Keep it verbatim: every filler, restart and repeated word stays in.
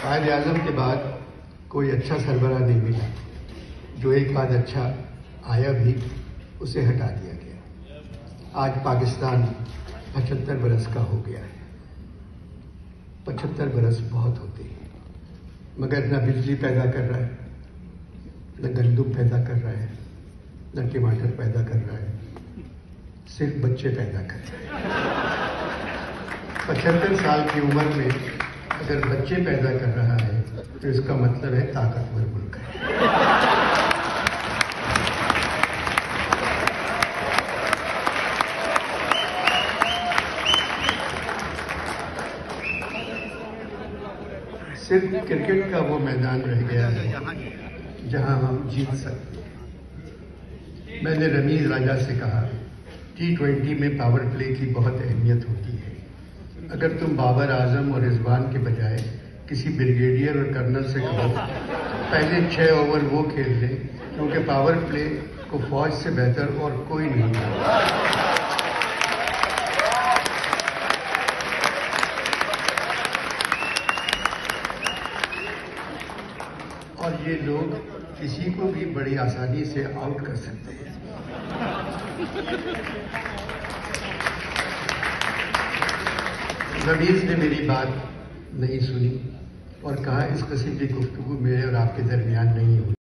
कायद आजम के बाद कोई अच्छा सरबराह नहीं मिला। जो एक आध अच्छा आया भी उसे हटा दिया गया। आज पाकिस्तान पचहत्तर बरस का हो गया है। पचहत्तर बरस बहुत होते हैं, मगर न बिजली पैदा कर रहा है, न गंदम पैदा कर रहा है, न टमाटर पैदा कर रहा है, सिर्फ बच्चे पैदा कर रहा है। पचहत्तर साल की उम्र में अगर बच्चे पैदा कर रहा है तो इसका मतलब है ताकतवर मुल्क है। सिर्फ क्रिकेट का वो मैदान रह गया है जहां हम जीत सकते हैं। मैंने रमीज राजा से कहा, टी ट्वेंटी में पावर प्ले की बहुत अहमियत होती है। अगर तुम बाबर आजम और रिजवान के बजाय किसी ब्रिगेडियर और कर्नल से कहो पहले छह ओवर वो खेल ले, क्योंकि पावर प्ले को फौज से बेहतर और कोई नहीं है। और ये लोग किसी को भी बड़ी आसानी से आउट कर सकते हैं। रमीज ने मेरी बात नहीं सुनी और कहा, इस किस्म की गुफ्तगू मेरे और आपके दरमियान नहीं हुई।